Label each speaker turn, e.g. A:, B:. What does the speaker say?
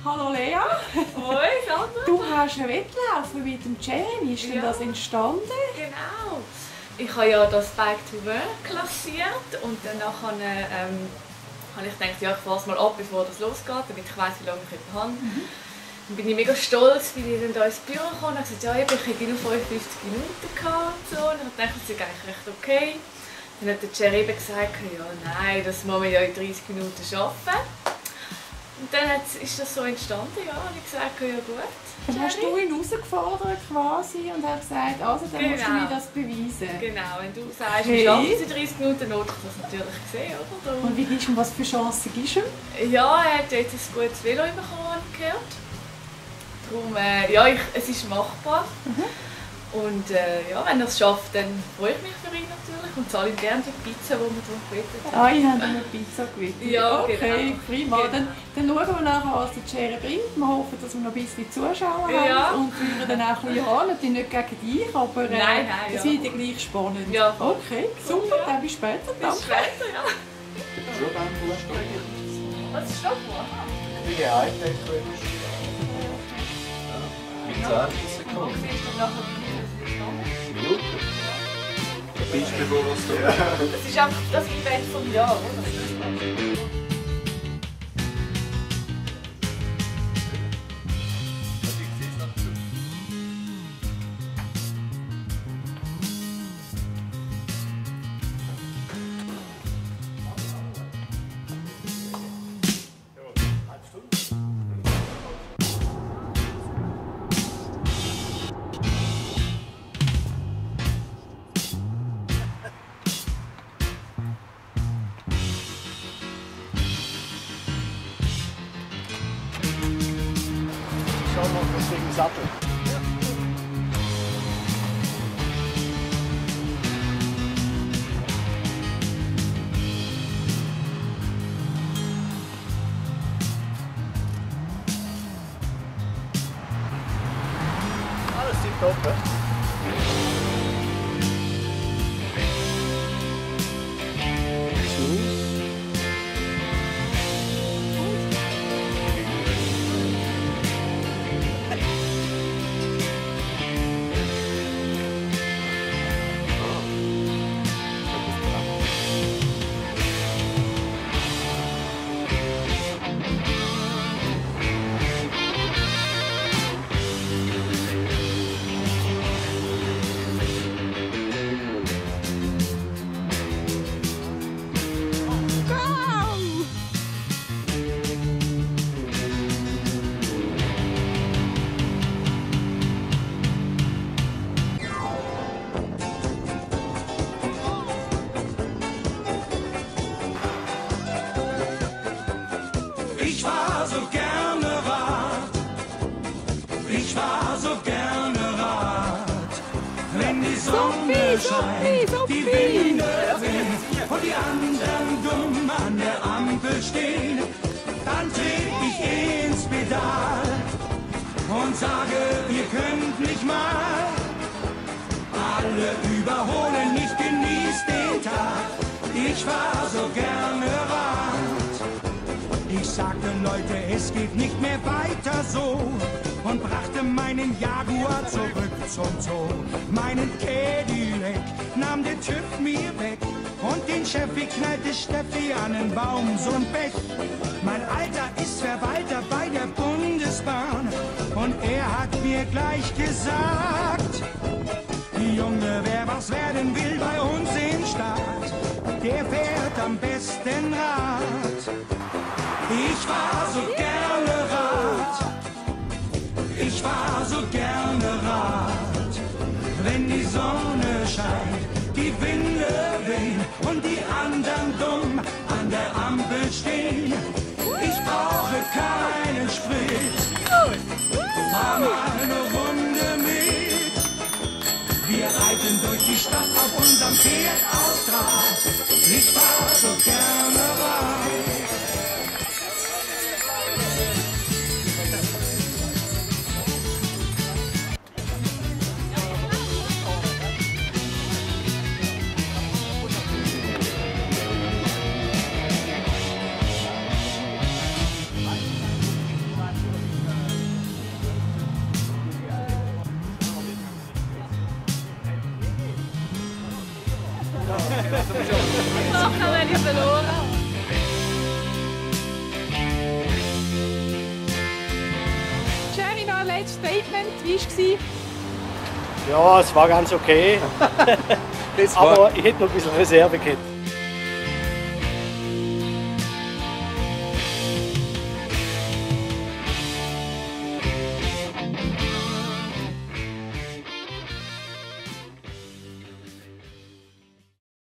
A: Hallo Lea.
B: Hoi Sandra.
A: Du hast einen Wettlauf mit dem Jerry. Wie ist denn das entstanden?
B: Genau. Ich habe ja das Bike to Work klassiert und dann habe ich gedacht, ja, ich fahre es mal ab, bevor das losgeht, damit ich weiss, wie lange ich habe. Dann bin ich mega stolz, bin ich dann hier ins Büro gekommen und habe gesagt, ja, ich hätte nur 55 Minuten gehabt und so. Und ich dachte, das ist eigentlich recht okay. Dann hat der Jerry eben gesagt, ja, nein, das muss man ja in 30 Minuten schaffen. Und dann ist das so entstanden, ja, und ich gesagt, ja gut.
A: Dann hast du ihn herausgefordert quasi und hast gesagt, also dann musst du mir das beweisen.
B: Genau, wenn du sagst, wir schaffen es in 30 Minuten, dann ich das natürlich gesehen, oder?
A: Und wie ist was für Chancen gibst du ihm?
B: Ja, er hat jetzt ein gutes Velo bekommen, habe ich gehört. Darum, ja, es ist machbar. Und ja, wenn er es schafft, dann freue ich mich für ihn natürlich und zahle ihm gerne die Pizza, die wir darum gewettet haben.
A: Ah, ich habe eine Pizza gewettet.
B: Ja,
A: okay,
B: genau.
A: prima.
B: Genau.
A: Dann schauen wir nachher, was der Jerry bringt. Wir hoffen, dass wir noch ein bisschen Zuschauer
B: Ja.
A: haben und führen dann auch ein bisschen an. Natürlich nicht gegen dich, aber
B: Nein,
A: es wird ja gleich spannend.
B: Ja.
A: Okay, super, dann bis später.
B: Bis
A: Danke.
B: später, ja. Was ist das?
C: Ja, ich denke, mit 10 Sekunden.
B: Siehst du nachher,
C: Minuten. Bist bevor es da.
B: das ist einfach das Event vom Jahr, oder?
C: Schau mal, deswegen Sattel. Alles tipptopp, hè?
D: Ich war so gerne Rad, ich war so gerne Rad. Wenn die Sonne scheint, die Winde wehen und die anderen dumm an der Ampel stehen, dann trete ich ins Pedal und sage, ihr könnt mich mal. Alle überholen, ich genieß den Tag, ich fahr so gerne Rad. Ich sagte, Leute, es geht nicht mehr weiter so und brachte meinen Jaguar zurück zum Zoo. Meinen Cadillac nahm der TÜV mir weg und den Chevy knallte Steffi an den Baum, so ein Pech. Mein Alter ist Verwalter bei der Bundesbahn und er hat mir gleich gesagt, Junge, wer was werden will bei uns im Staat, der fährt am besten Rad. Ich fahr so gerne Rad, ich fahr so gerne Rad. Wenn die Sonne scheint, die Winde wehen und die anderen dumm an der Ampel stehen. Ich brauche keinen Sprit, fahr mal eine Runde mit. Wir reiten durch die Stadt auf unserem Pferd aus Draht. Ich fahr so gerne Rad.
B: Nachher, wenn ich verloren habe.
A: Jerry, noch ein letztes Statement. Wie war es?
C: Ja, es war ganz okay. Aber ich hätte noch ein bisschen Reserve gehabt.